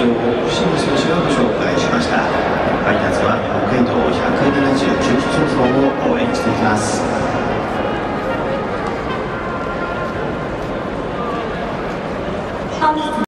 長を伏見選手がご紹介しました。ファイターズは北海道170中日放送を応援していきます。